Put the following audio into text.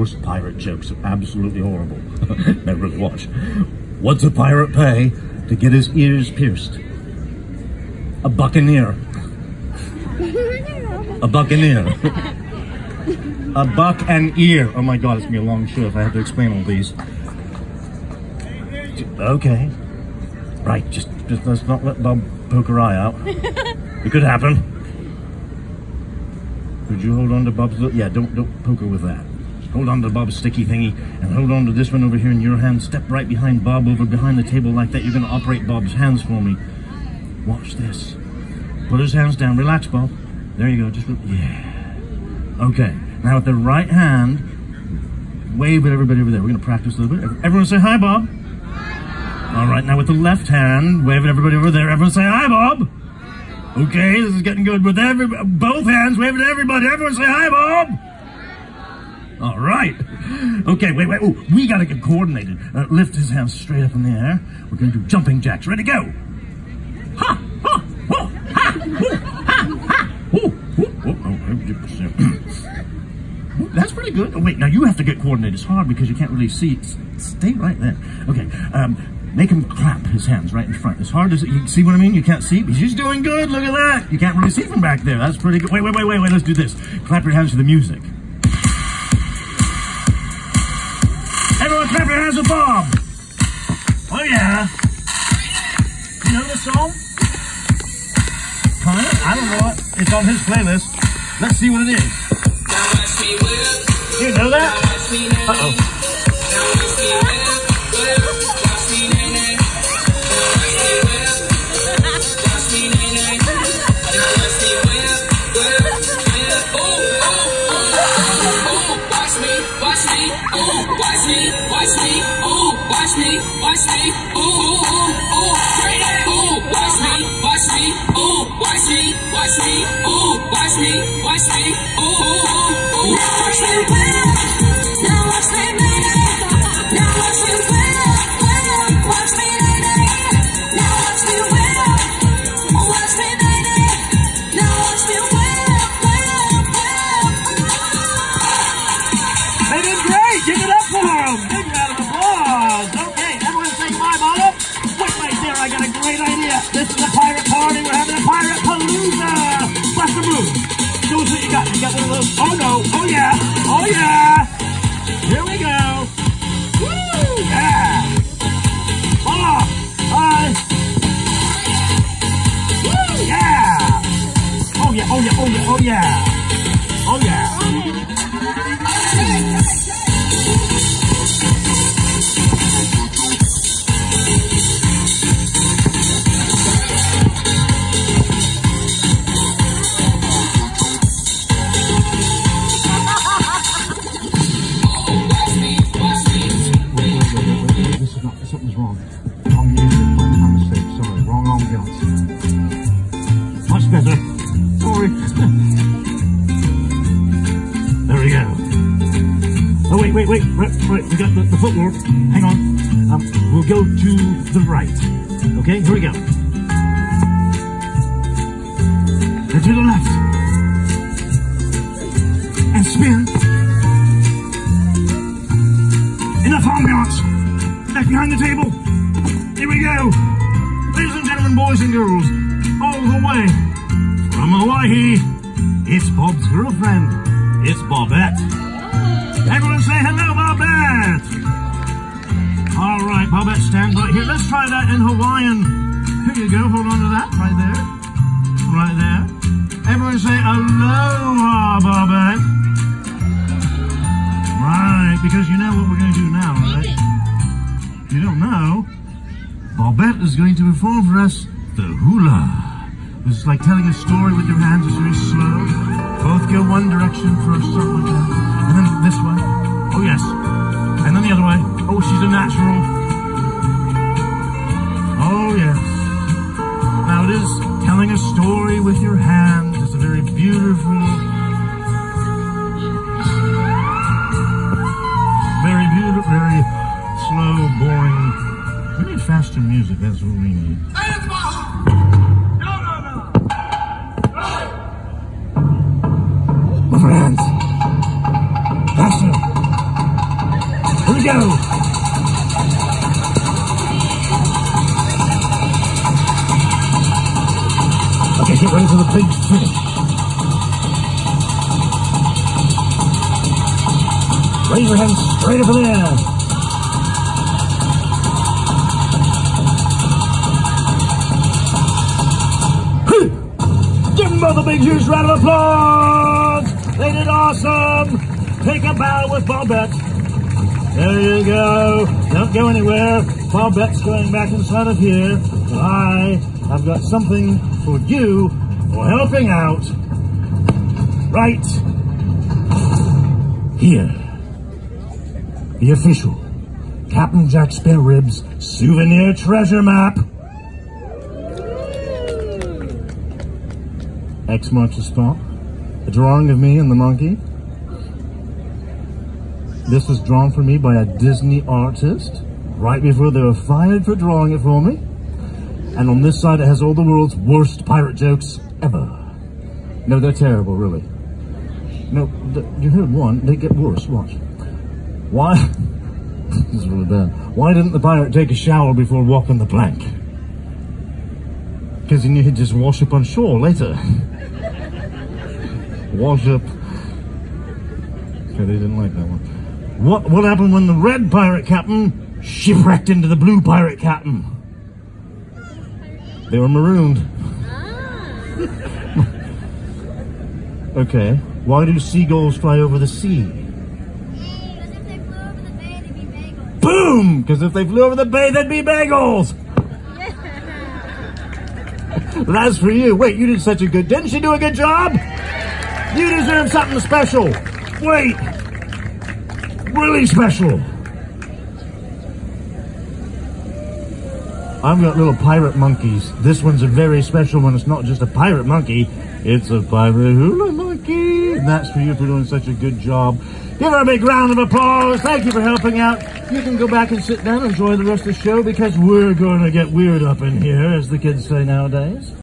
worst pirate jokes. Absolutely horrible. Never watch. What's a pirate pay to get his ears pierced? A buccaneer. A buccaneer. A buck and ear. Oh my God, it's gonna be a long show if I have to explain all these. Okay. Right, just let's not let Bob poke her eye out. It could happen. Could you hold on to Bob's little... Yeah, don't poke her with that. Hold on to Bob's sticky thingy and hold on to this one over here in your hand. Step right behind Bob over behind the table like that. You're gonna operate Bob's hands for me. Watch this. Put his hands down. Relax, Bob. There you go. Just... Yeah. Okay. Now with the right hand, wave at everybody over there. We're gonna practice a little bit. Everyone say hi, Bob. All right, now with the left hand, wave at everybody over there. Everyone say hi, Bob. Okay, this is getting good. With both hands, wave at everybody. Everyone say hi, Bob. All right. Okay, wait. Oh, we got to get coordinated. Lift his hands straight up in the air. We're going to do jumping jacks. Ready, go. Ha, ha, ho, ha, ho, ha, ha. Oh, that's pretty good. Oh, wait, now you have to get coordinated. It's hard because you can't really see. Stay right there. Okay, make him clap his hands right in front. As hard as you see what I mean? You can't see, but he's doing good. Look at that. You can't really see from back there. That's pretty good. Wait. Let's do this. Clap your hands to the music. Everyone clap your hands with Bob. Oh, yeah. You know this song? Kinda? I don't know it. It's on his playlist. Let's see what it is. You know that? Uh-oh. This is a pirate party. We're having a pirate palooza. Bust the move. Show us what you got. You got one of those? Oh no. Oh yeah. Oh yeah. Here we go. Woo! Yeah. Oh. Woo! Yeah. Oh yeah. Oh yeah. Oh yeah. Oh yeah. Oh yeah. Something's wrong. Wrong music. My mistake. Sorry. Wrong ambiance. Much better. Sorry. There we go. Oh, wait. Right. We got the footwork. Hang on. We'll go to the right. Okay, here we go. And to the left. And spin. Enough ambiance. Back behind the table. Here we go. Ladies and gentlemen, boys and girls, all the way from Hawaii, it's Bob's girlfriend. It's Bobette. Everyone say hello, Bobette. All right, Bobette, stand right here. Let's try that in Hawaiian. Here you go. Hold on to that right there. Right there. Everyone say aloha, Bobette. Right, because you know what we're going to do now, right? You don't know, Bobette is going to perform for us the hula. This is like telling a story with your hands. It's very slow. Both go one direction for a start like that. And then this way. Oh, yes. And then the other way. Oh, she's a natural. Oh, yes. Now it is telling a story with your hands. It's a very beautiful, very slow, boring. We need faster music, that's what we need. No. My friends, faster. Here we go. Okay, get ready for the big finish. Raise your hands straight up in the air. Give them both a big, huge round of applause. They did awesome. Take a bow with Bobette. There you go. Don't go anywhere. Bobette's going back in front of here. I have got something for you for helping out right here. The official Captain Jack SpareRibs souvenir treasure map. X marks the spot. A drawing of me and the monkey. This was drawn for me by a Disney artist right before they were fired for drawing it for me. And on this side it has all the world's worst pirate jokes ever. No, they're terrible, really. No, you heard one. They get worse. Watch. Why? This is really bad. Why didn't the pirate take a shower before walking the plank? Because he knew he'd just wash up on shore later. Wash up. Okay, they didn't like that one. What happened when the red pirate captain shipwrecked into the blue pirate captain? They were marooned. Okay, why do seagulls fly over the sea? Because if they flew over the bay, they'd be bagels. Boom! Because if they flew over the bay, they'd be bagels! That's for you. Wait, you did such a good... Didn't she do a good job? You deserve something special. Wait. Really special. I've got little pirate monkeys. This one's a very special one. It's not just a pirate monkey. It's a pirate hula monkey. And that's for you for doing such a good job. Give her a big round of applause. Thank you for helping out. You can go back and sit down and enjoy the rest of the show because we're going to get weird up in here, as the kids say nowadays.